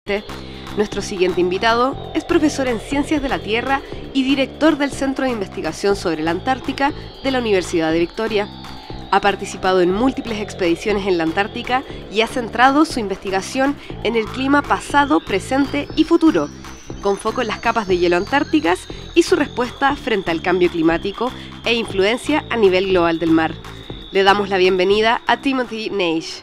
Oeste. Nuestro siguiente invitado es profesor en Ciencias de la Tierra y director del Centro de Investigación sobre la Antártica de la Universidad de Victoria. Ha participado en múltiples expediciones en la Antártica y ha centrado su investigación en el clima pasado, presente y futuro, con foco en las capas de hielo antárticas y su respuesta frente al cambio climático e influencia a nivel global del mar. Le damos la bienvenida a Timothy Naish.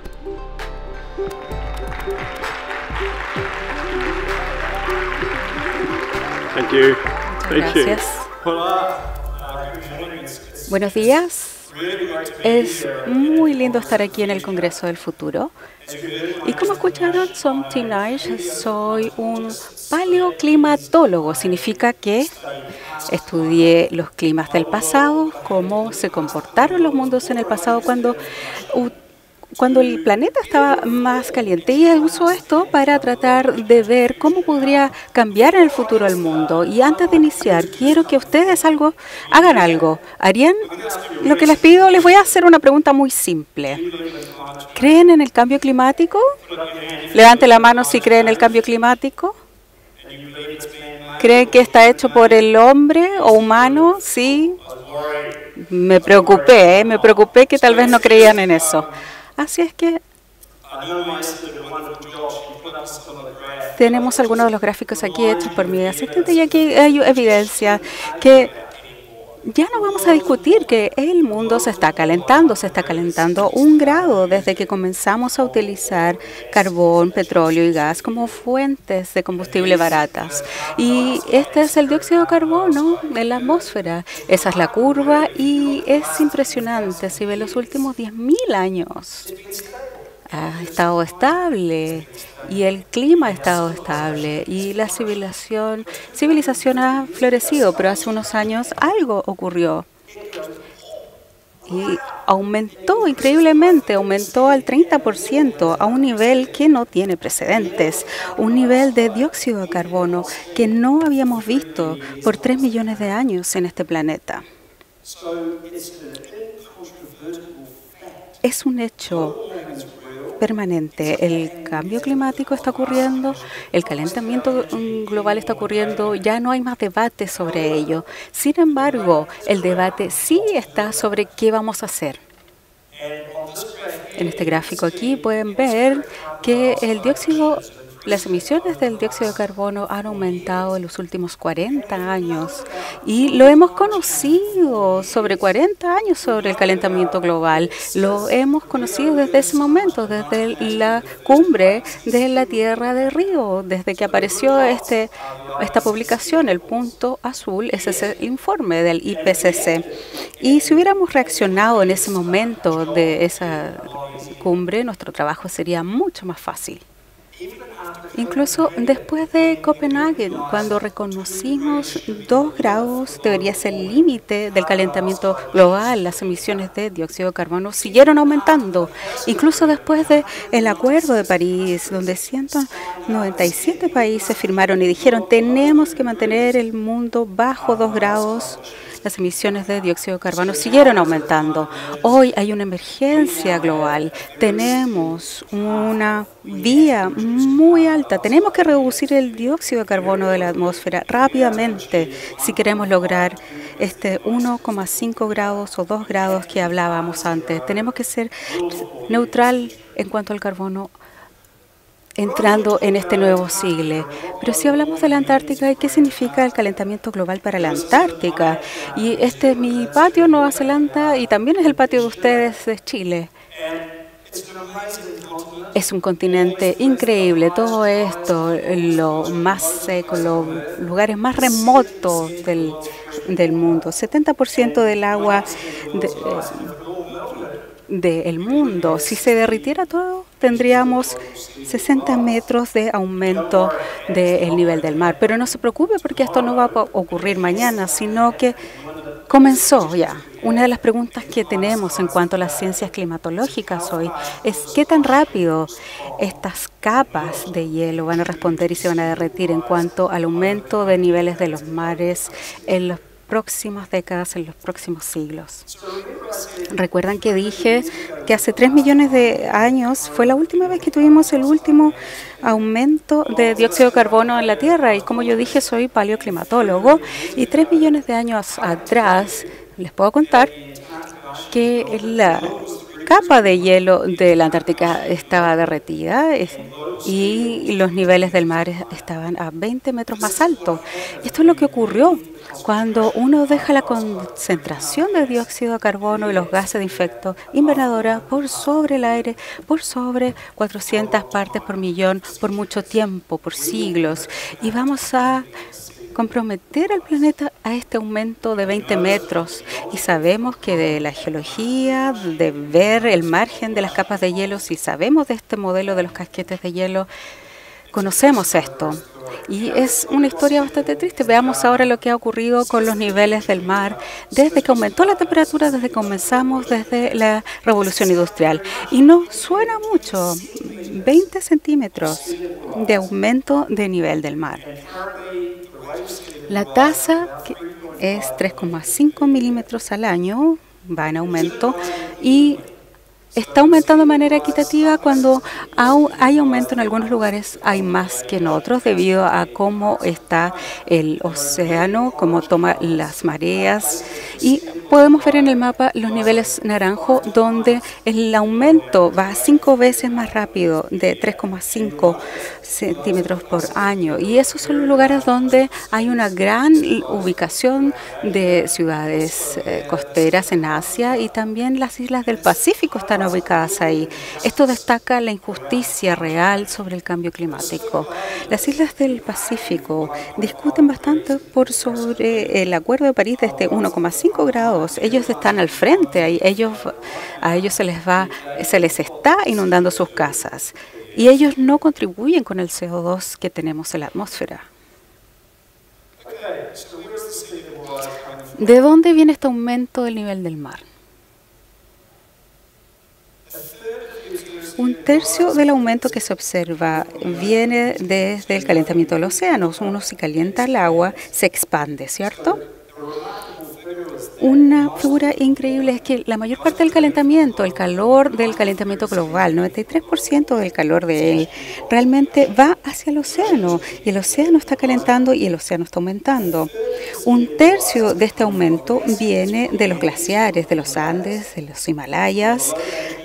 Thank you. Gracias. Buenos días. Es muy lindo estar aquí en el Congreso del Futuro. Y como escucharon, soy Tim Naish, soy un paleoclimatólogo. Significa que estudié los climas del pasado, cómo se comportaron los mundos en el pasado cuando el planeta estaba más caliente, y uso esto para tratar de ver cómo podría cambiar en el futuro el mundo. Y antes de iniciar, quiero que ustedes hagan algo. ¿Harían lo que les pido? Les voy a hacer una pregunta muy simple. ¿Creen en el cambio climático? Levante la mano si creen en el cambio climático. ¿Creen que está hecho por el hombre o humano? Sí. Me preocupé que tal vez no creían en eso. Así es que tenemos algunos de los gráficos aquí hechos por mi asistente y aquí hay evidencia que ya no vamos a discutir que el mundo se está calentando 1 grado desde que comenzamos a utilizar carbón, petróleo y gas como fuentes de combustible baratas. Y este es el dióxido de carbono en la atmósfera. Esa es la curva y es impresionante. Si ve los últimos 10.000 años, ha estado estable y el clima ha estado estable y la civilización ha florecido, pero hace unos años algo ocurrió y aumentó increíblemente, aumentó al 30% a un nivel que no tiene precedentes, un nivel de dióxido de carbono que no habíamos visto por 3 millones de años en este planeta. Es un hecho permanente. El cambio climático está ocurriendo, el calentamiento global está ocurriendo, ya no hay más debate sobre ello. Sin embargo, el debate sí está sobre qué vamos a hacer. En este gráfico aquí pueden ver que las emisiones del dióxido de carbono han aumentado en los últimos 40 años y lo hemos conocido sobre 40 años sobre el calentamiento global. Lo hemos conocido desde ese momento, desde la cumbre de la Tierra de Río, desde que apareció esta publicación, el punto azul, ese es el informe del IPCC. Y si hubiéramos reaccionado en ese momento de esa cumbre, nuestro trabajo sería mucho más fácil. Incluso después de Copenhague, cuando reconocimos 2 grados debería ser el límite del calentamiento global, las emisiones de dióxido de carbono siguieron aumentando. Incluso después del Acuerdo de París, donde 197 países firmaron y dijeron tenemos que mantener el mundo bajo 2 grados, las emisiones de dióxido de carbono siguieron aumentando. Hoy hay una emergencia global. Tenemos una vía muy alta. Tenemos que reducir el dióxido de carbono de la atmósfera rápidamente si queremos lograr este 1,5 grados o 2 grados que hablábamos antes. Tenemos que ser neutral en cuanto al carbono entrando en este nuevo siglo. Pero si hablamos de la Antártica, ¿qué significa el calentamiento global para la Antártica? Y este es mi patio, Nueva Zelanda, y también es el patio de ustedes de Chile. Es un continente increíble. Todo esto, lo más seco, los lugares más remotos del mundo. 70% del agua del mundo. Si se derritiera todo, tendríamos 60 metros de aumento del nivel del mar. Pero no se preocupe porque esto no va a ocurrir mañana, sino que comenzó ya. Una de las preguntas que tenemos en cuanto a las ciencias climatológicas hoy es qué tan rápido estas capas de hielo van a responder y se van a derretir en cuanto al aumento de niveles de los mares en los próximas décadas, en los próximos siglos. ¿Recuerdan que dije que hace 3 millones de años fue la última vez que tuvimos el último aumento de dióxido de carbono en la Tierra? Y como yo dije, soy paleoclimatólogo, y 3 millones de años atrás les puedo contar que la capa de hielo de la Antártica estaba derretida y los niveles del mar estaban a 20 metros más altos. Esto es lo que ocurrió cuando uno deja la concentración de dióxido de carbono y los gases de efecto invernadero por sobre el aire, por sobre 400 partes por millón, por mucho tiempo, por siglos. Y vamos a comprometer al planeta a este aumento de 20 metros. Y sabemos que de la geología, de ver el margen de las capas de hielo, si sabemos de este modelo de los casquetes de hielo, conocemos esto. Y es una historia bastante triste. Veamos ahora lo que ha ocurrido con los niveles del mar desde que aumentó la temperatura, desde que comenzamos, desde la revolución industrial. Y no suena mucho, 20 centímetros de aumento de nivel del mar. La tasa es 3,5 milímetros al año, va en aumento, y está aumentando de manera equitativa. Cuando hay aumento en algunos lugares, hay más que en otros, debido a cómo está el océano, cómo toma las mareas. Y podemos ver en el mapa los niveles naranjo, donde el aumento va 5 veces más rápido, de 3,5 centímetros por año. Y esos son los lugares donde hay una gran ubicación de ciudades costeras en Asia, y también las islas del Pacífico están ubicadas ahí. Esto destaca la injusticia real sobre el cambio climático. Las islas del Pacífico discuten bastante sobre el Acuerdo de París de este 1,5 grados. Ellos están al frente, a ellos se les está inundando sus casas, y ellos no contribuyen con el CO2 que tenemos en la atmósfera. ¿De dónde viene este aumento del nivel del mar? Un tercio del aumento que se observa viene desde el calentamiento del océano. Uno, si calienta el agua, se expande, ¿cierto? Una figura increíble es que la mayor parte del calentamiento, el calor del calentamiento global, 93% del calor de él, realmente va hacia el océano. Y el océano está calentando y el océano está aumentando. Un tercio de este aumento viene de los glaciares, de los Andes, de los Himalayas,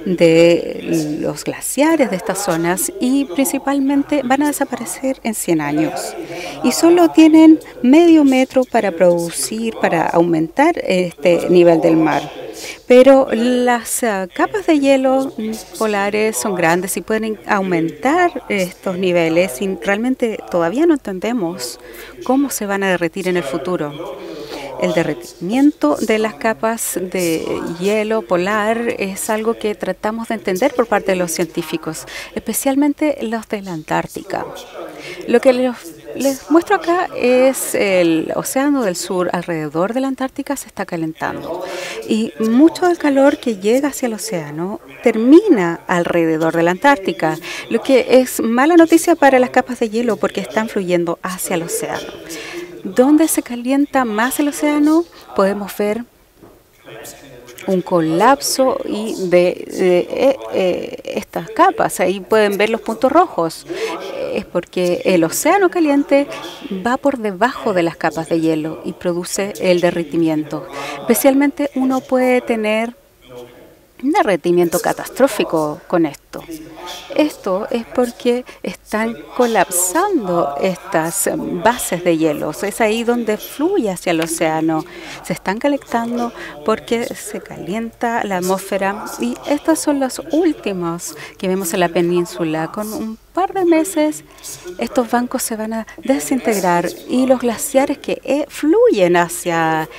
de los glaciares de estas zonas, y principalmente van a desaparecer en 100 años. Y solo tienen medio metro para producir, para aumentar este nivel del mar. Pero las capas de hielo polares son grandes y pueden aumentar estos niveles, y realmente todavía no entendemos cómo se van a derretir en el futuro. El derretimiento de las capas de hielo polar es algo que tratamos de entender por parte de los científicos, especialmente los de la Antártica. Lo que les muestro acá es el océano del sur. Alrededor de la Antártica se está calentando, y mucho del calor que llega hacia el océano termina alrededor de la Antártica, lo que es mala noticia para las capas de hielo porque están fluyendo hacia el océano. ¿Dónde se calienta más el océano? Podemos ver un colapso de estas capas. Ahí pueden ver los puntos rojos. Es porque el océano caliente va por debajo de las capas de hielo y produce el derretimiento. Especialmente uno puede tener un derretimiento catastrófico con esto. Esto es porque están colapsando estas bases de hielo. Es ahí donde fluye hacia el océano. Se están calentando porque se calienta la atmósfera, y estos son los últimos que vemos en la península. Con un par de meses, estos bancos se van a desintegrar, y los glaciares que fluyen hacia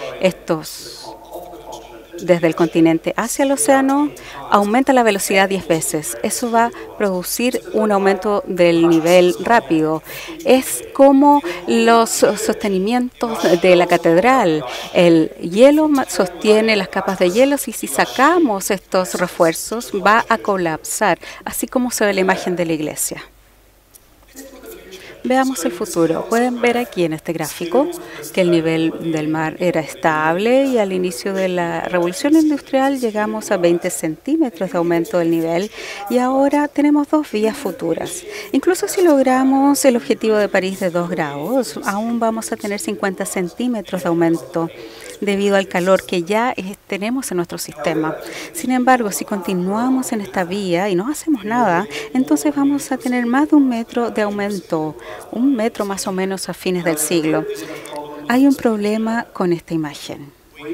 desde el continente hacia el océano, aumenta la velocidad 10 veces. Eso va a producir un aumento del nivel rápido. Es como los sostenimientos de la catedral. El hielo sostiene las capas de hielo, y si sacamos estos refuerzos va a colapsar, así como se ve la imagen de la iglesia. Veamos el futuro. Pueden ver aquí en este gráfico que el nivel del mar era estable y al inicio de la revolución industrial llegamos a 20 centímetros de aumento del nivel y ahora tenemos dos vías futuras. Incluso si logramos el objetivo de París de 2 grados, aún vamos a tener 50 centímetros de aumento debido al calor que ya tenemos en nuestro sistema. Sin embargo, si continuamos en esta vía y no hacemos nada, entonces vamos a tener más de 1 metro de aumento, 1 metro más o menos a fines del siglo. Hay un problema con esta imagen.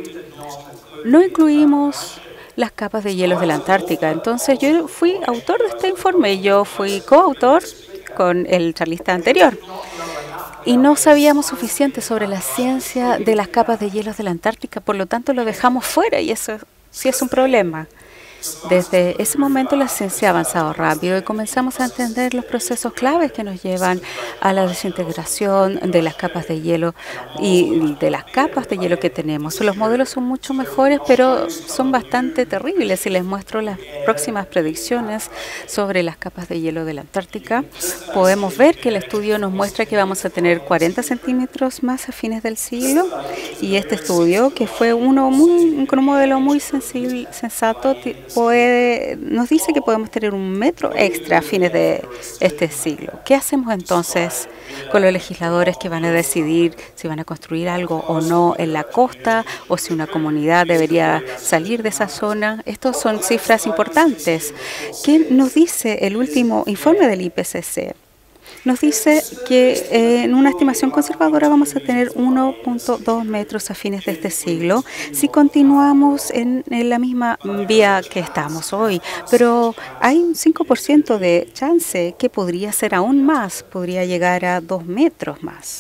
No incluimos las capas de hielos de la Antártica. Entonces yo fui autor de este informe, yo fui coautor con el charlista anterior. Y no sabíamos suficiente sobre la ciencia de las capas de hielos de la Antártica, por lo tanto lo dejamos fuera y eso sí es un problema. Desde ese momento la ciencia ha avanzado rápido y comenzamos a entender los procesos claves que nos llevan a la desintegración de las capas de hielo y de las capas de hielo que tenemos. Los modelos son mucho mejores, pero son bastante terribles. Si les muestro las próximas predicciones sobre las capas de hielo de la Antártica, podemos ver que el estudio nos muestra que vamos a tener 40 centímetros más a fines del siglo y este estudio, que fue con un modelo muy sensato, nos dice que podemos tener 1 metro extra a fines de este siglo. ¿Qué hacemos entonces con los legisladores que van a decidir si van a construir algo o no en la costa o si una comunidad debería salir de esa zona? Estas son cifras importantes. ¿Qué nos dice el último informe del IPCC? Nos dice que en una estimación conservadora vamos a tener 1.2 metros a fines de este siglo si continuamos en la misma vía que estamos hoy. Pero hay un 5% de chance que podría ser aún más, podría llegar a 2 metros más.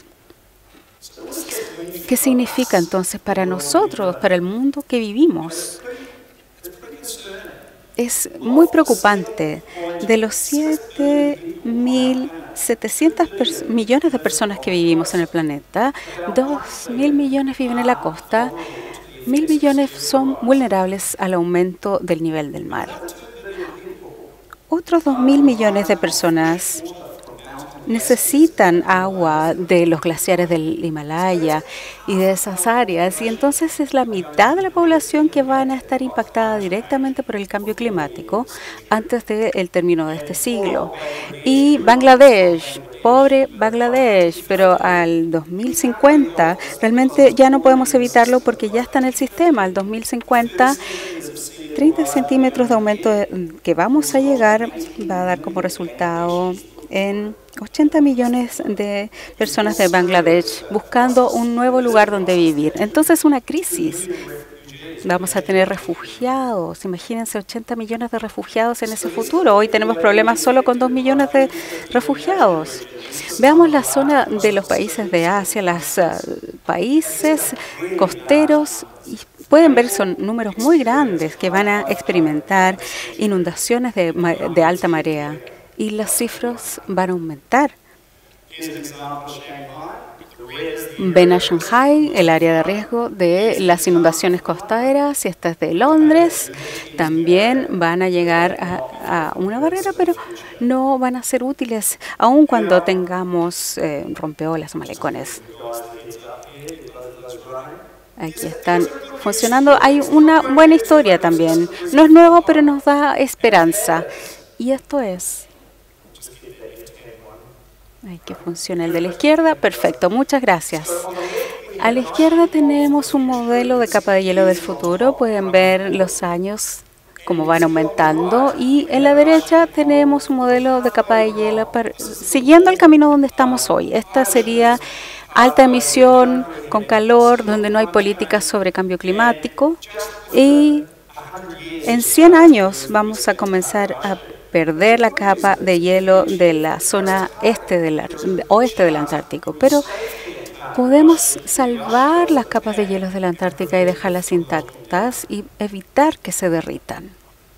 ¿Qué significa entonces para nosotros, para el mundo que vivimos? Es muy preocupante. De los 7.700 millones de personas que vivimos en el planeta, 2.000 millones viven en la costa, 1.000 millones son vulnerables al aumento del nivel del mar. Otros 2.000 millones de personas necesitan agua de los glaciares del Himalaya y de esas áreas, y entonces es la mitad de la población que van a estar impactada directamente por el cambio climático antes del término de este siglo. Y Bangladesh, pobre Bangladesh, pero al 2050 realmente ya no podemos evitarlo porque ya está en el sistema. Al 2050 30 centímetros de aumento que vamos a llegar va a dar como resultado en 80 millones de personas de Bangladesh buscando un nuevo lugar donde vivir. Entonces, una crisis. Vamos a tener refugiados. Imagínense 80 millones de refugiados en ese futuro. Hoy tenemos problemas solo con 2 millones de refugiados. Veamos la zona de los países de Asia, los países costeros. Y pueden ver, son números muy grandes que van a experimentar inundaciones de alta marea. Y las cifras van a aumentar. Ven a Shanghai, el área de riesgo de las inundaciones costeras, si esta es de Londres, también van a llegar a una barrera, pero no van a ser útiles, aun cuando tengamos rompeolas o malecones. Aquí están funcionando. Hay una buena historia también. No es nuevo, pero nos da esperanza. Y esto es... Ay, que funciona el de la izquierda. Perfecto, muchas gracias. A la izquierda tenemos un modelo de capa de hielo del futuro. Pueden ver los años como van aumentando. Y en la derecha tenemos un modelo de capa de hielo siguiendo el camino donde estamos hoy. Esta sería alta emisión, con calor, donde no hay políticas sobre cambio climático. Y en 100 años vamos a comenzar a perder la capa de hielo de la zona oeste del Antártico. Pero podemos salvar las capas de hielo de la Antártica y dejarlas intactas y evitar que se derritan.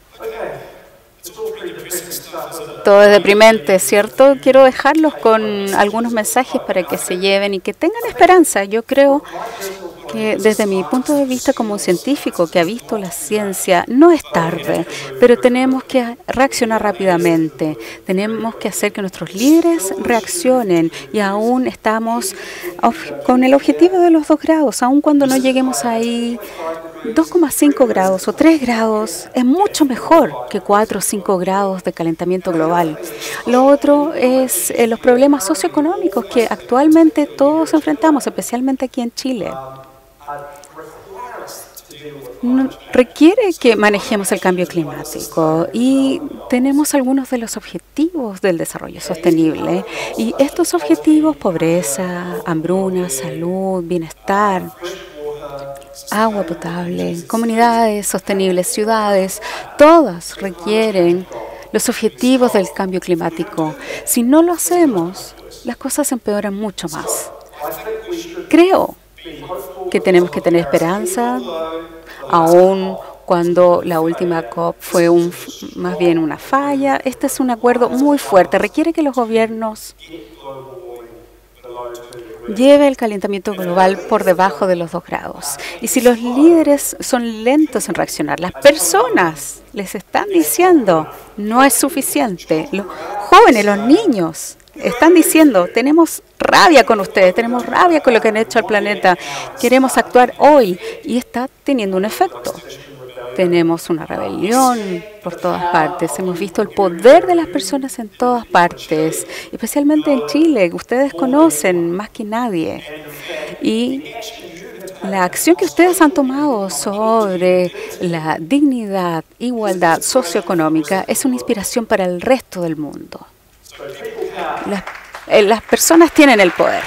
Todo es deprimente, ¿cierto? Quiero dejarlos con algunos mensajes para que se lleven y que tengan esperanza. Yo creo que desde mi punto de vista como científico que ha visto la ciencia, no es tarde, pero tenemos que reaccionar rápidamente. Tenemos que hacer que nuestros líderes reaccionen y aún estamos con el objetivo de los 2 grados, aun cuando no lleguemos ahí. 2,5 grados o 3 grados es mucho mejor que 4 o 5 grados de calentamiento global. Lo otro es los problemas socioeconómicos que actualmente todos enfrentamos, especialmente aquí en Chile. Requiere que manejemos el cambio climático y tenemos algunos de los objetivos del desarrollo sostenible. Y estos objetivos, pobreza, hambruna, salud, bienestar, agua potable, comunidades sostenibles, ciudades, todas requieren los objetivos del cambio climático. Si no lo hacemos, las cosas empeoran mucho más. Creo que tenemos que tener esperanza, aun cuando la última COP fue más bien una falla. Este es un acuerdo muy fuerte. Requiere que los gobiernos lleve el calentamiento global por debajo de los 2 grados. Y si los líderes son lentos en reaccionar, las personas les están diciendo no es suficiente. Los jóvenes, los niños están diciendo tenemos rabia con ustedes, tenemos rabia con lo que han hecho al planeta, queremos actuar hoy y está teniendo un efecto. Tenemos una rebelión por todas partes. Hemos visto el poder de las personas en todas partes, especialmente en Chile. Ustedes conocen más que nadie. Y la acción que ustedes han tomado sobre la dignidad, igualdad socioeconómica es una inspiración para el resto del mundo. Las personas tienen el poder.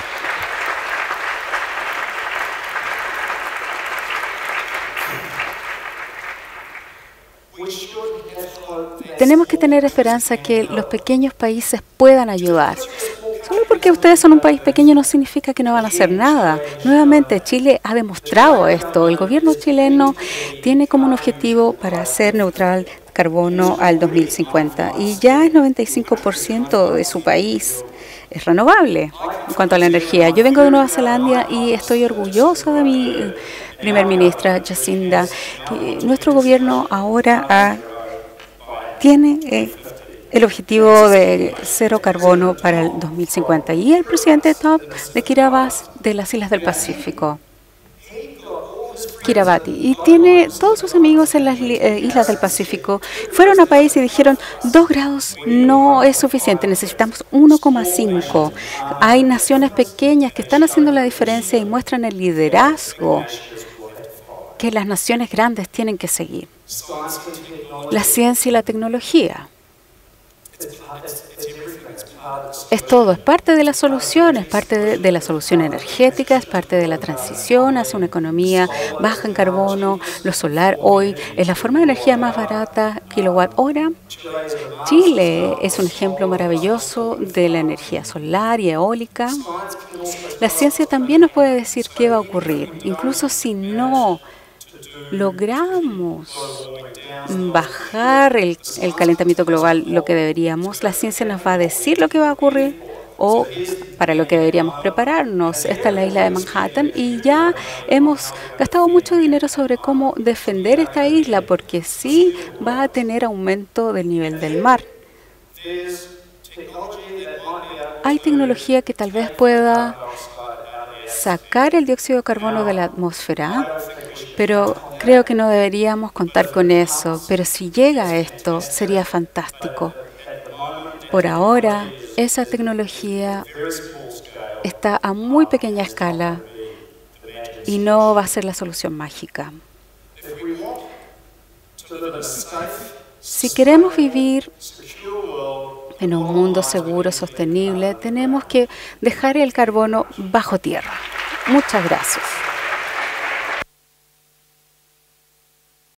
Tenemos que tener esperanza que los pequeños países puedan ayudar. Solo porque ustedes son un país pequeño no significa que no van a hacer nada. Nuevamente, Chile ha demostrado esto. El gobierno chileno tiene como un objetivo para ser neutral carbono al 2050 y ya el 95% de su país es renovable en cuanto a la energía. Yo vengo de Nueva Zelanda y estoy orgullosa de mi primer ministra, Jacinda, que nuestro gobierno ahora tiene el objetivo de 0 carbono para el 2050 y el presidente top de Kiribati de las Islas del Pacífico, Kiribati, y tiene todos sus amigos en las Islas del Pacífico. Fueron a país y dijeron 2 grados no es suficiente, necesitamos 1,5. Hay naciones pequeñas que están haciendo la diferencia y muestran el liderazgo que las naciones grandes tienen que seguir. La ciencia y la tecnología. Es todo, es parte de la solución, es parte de la solución energética, es parte de la transición hacia una economía baja en carbono. Lo solar hoy es la forma de energía más barata, kilowatt hora. Chile es un ejemplo maravilloso de la energía solar y eólica. La ciencia también nos puede decir qué va a ocurrir, incluso si no logramos bajar el calentamiento global lo que deberíamos, la ciencia nos va a decir lo que va a ocurrir o para lo que deberíamos prepararnos. Esta es la isla de Manhattan y ya hemos gastado mucho dinero sobre cómo defender esta isla porque sí va a tener aumento del nivel del mar. Hay tecnología que tal vez pueda sacar el dióxido de carbono de la atmósfera, pero creo que no deberíamos contar con eso. Pero si llega a esto, sería fantástico. Por ahora, esa tecnología está a muy pequeña escala y no va a ser la solución mágica. Si queremos vivir en un mundo seguro, sostenible, tenemos que dejar el carbono bajo tierra. Muchas gracias.